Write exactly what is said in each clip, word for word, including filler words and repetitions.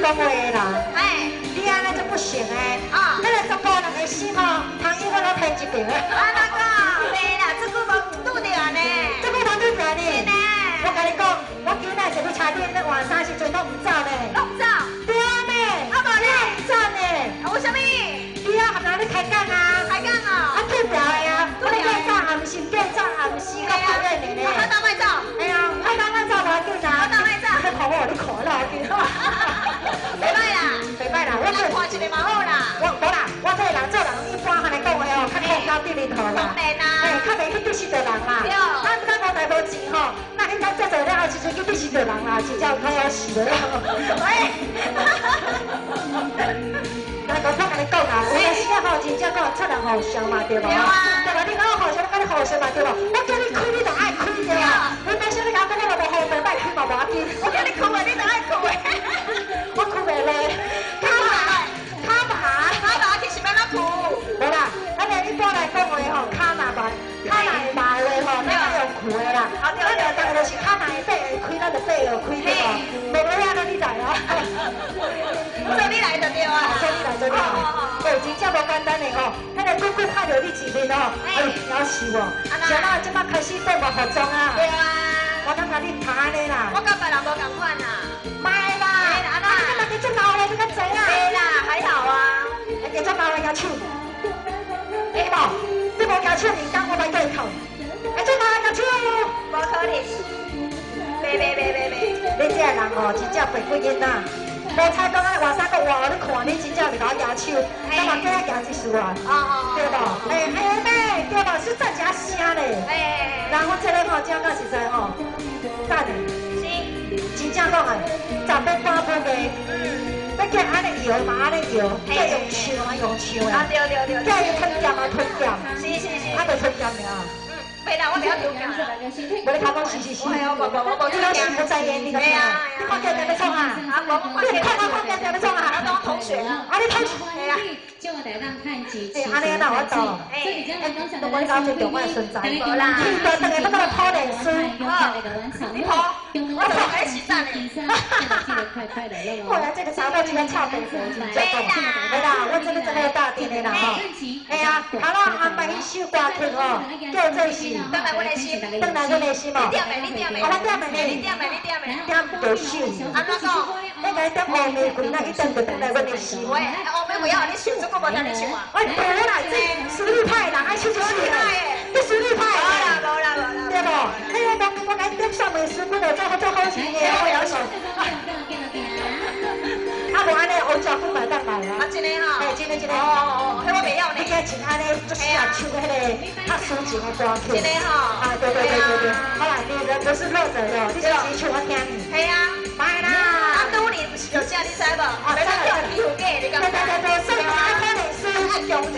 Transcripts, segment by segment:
讲话的啦。 哎， 你安尼就不行诶。 啊， 那个查甫人的心吼，通伊我拢骗一条诶。 啊那个，对啦，这个无拄着呢。 这个通拄着呢。 是呢。 我甲你讲，我今仔是去车店咧换衫时阵拢唔走呢。 拢走。 对啊呢。 啊无呢？ 唔走呢。 啊为什么？ 你啊，含哪咧开讲啊？ 开讲啊？ 啊，拄条的啊，我咧计早暗时，计早暗时，较快咧呢。 我当卖走。 哎呀，我当卖走无要紧啊。 我当卖走。 你看我，你看啦，要紧。 袂歹啦， 袂歹啦，我咱看一个嘛好啦。 我无啦，我这个人做人一般安尼讲话哦，较靠高低面头啦。 当然啦。 哎，较袂去对死着人啦。 对。 咱咱无大无钱吼，那应该做做了后，时阵去对死着人啦，真正快要死了。喂。那个我甲你讲啦，有阵时啊吼，真正讲出人互相嘛，对无？对啊。对吧？你讲互相，我甲你互相嘛，对无？我叫你开，你就爱开对啊。你当时你讲讲我无好白，莫开嘛无要紧。 我叫你开的，你就爱开的。 我开袂咧。卡麻，卡麻， 卡麻其实要哪开？ 无啦，咱哋一般来讲话吼，卡麻麻，卡麻会麻话吼，咱要用开的啦。咱就当就是卡麻会白会开，咱就白会开对无？无要安尼你来啊。 做你来就对啊。 做你来做你来。哦，真正无简单的吼，咱个久久看到你一面吼，哎，夭死我。像咱即摆开始做无服装啊。对啊。我感觉你拍安尼啦。 我甲别人无共款啦。 卖啦。啊，你今日你做老的你较济啊。 对啦，还好啊。 你做老的牙手。哎无，你无牙手，人家我来对口。哎，做老的牙手。 无可能。别别别别别。 你这个人哦，真正白骨囡仔。无彩讲啊，外三个话你看你真正是甲我牙手，干嘛叫我牙一丝啊？ 哦哦哦。 对无？哎哎妹，对无？是真正声咧。 哎。 然后这个吼，讲到实在吼，大点。 是。 真正讲啊，十八般武艺。嗯。要叫安尼摇嘛，安尼摇，叫用唱啊用唱啊。 啊对对对。 叫伊吞剑啊吞剑。 是是是。 啊，就吞剑尔。 袂啦，我袂晓听啦。 我咧头讲是是是。 我我我我无听。 你是不在演你个听？你看见在要创啊？ 啊，我我你看我看见在要创啊？ 我同学啊。 啊，你同学。 系啊。 就台上看几期。 哎，安尼啊，那我懂。 哎， 都我搞这种我的存在。 无啦。 你到等下要到抛脸书。 你抛。我做开始赞嘞。 果然这个查某真个俏皮皮，真正讲。对啦，我真个真个大点的啦吼。哎呀，好啦，安排一首歌曲哦，叫做是。 当然我的心。 当然我的心嘛。 你点的，你点的。 我点的呢。 你点的，你点的。 点着首。 安怎讲？ 那个点乌玫瑰，那一点就当然我的心。 喂，乌玫瑰要你唱，这个无当你唱啊。 哎，对啦，这实力派人爱唱就实力派，你实力派。 无啦无啦无啦。 对不？哎呀，我我讲点上美食，我就做好做好事的，我要求。啊，无安尼欧洲府买当来啊。 啊，真的哈。 哎，真的真的。 哦哦哦，迄我袂晓呢。 你今真安尼，就是啊，唱迄个较抒情的歌曲。 真的哈。 啊，对对对对对。好啦，你人不是弱者的，你是自己唱我听。 系啊。 买啦。 啊，拄年不是就这，你知无？啊，要叫皮肤假，你讲。 对对对对，所以我爱看电视，爱讲的。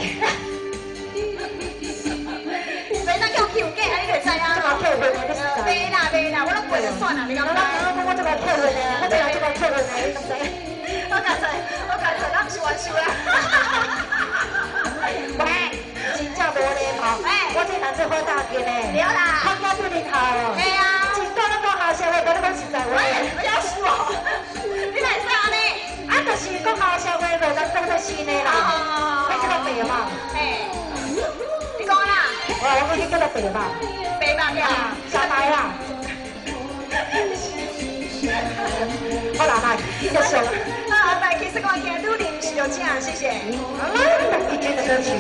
所以咱叫皮肤假，你就知啊。 这个退婚的，你知道？ 袂啦袂啦，我拢背就算啦，你讲。 我我我这个退婚的，我这个这个退婚的，你知唔知？ 我干脆，我干脆，咱是玩笑啦。 喂，真正无礼貌。哎，我这人是好大件的。 对啦。 看我对你头。 嘿啊。 真讲咱讲校社会，跟你讲实在话。 我要死我！你哪会说安尼？ 啊，就是讲校社会无咱讲得新的啦。你叫做白嘛？ 嘿，你讲啦。 我我去叫做白嘛。 白嘛呀。 小白啦。好啦，来，继续。 啊，来，其实我今日临时就请，谢谢。 好啦，一天的歌曲。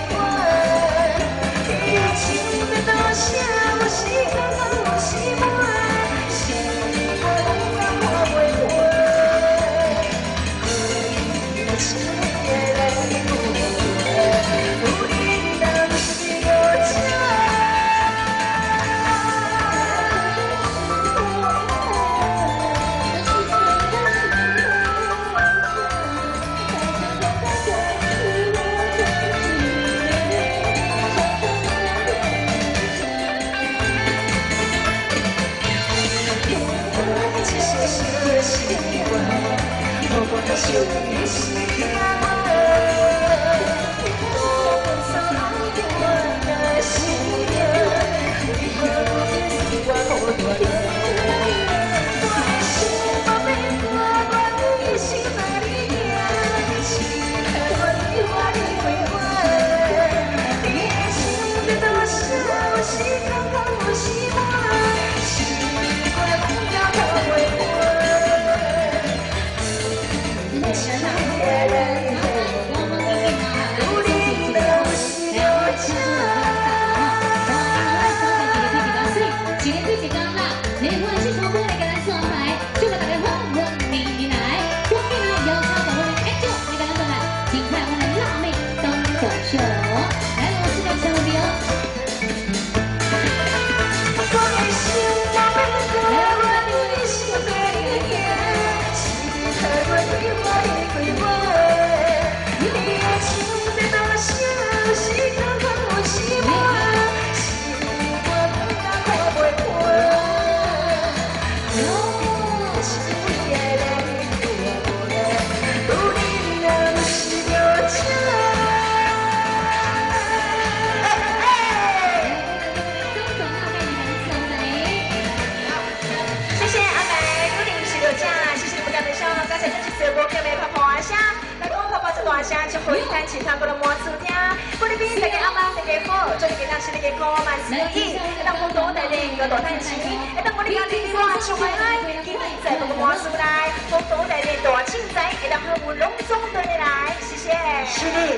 我是大声就可以弹其他歌的魔术听，不离边大家阿妈大家好，做你给当时你给可万事如意，当我多带领个大弹琴，当我的家庭我唱回来，今日在个魔术来，我多带领大青仔，当和我隆重的来，谢谢。 是的。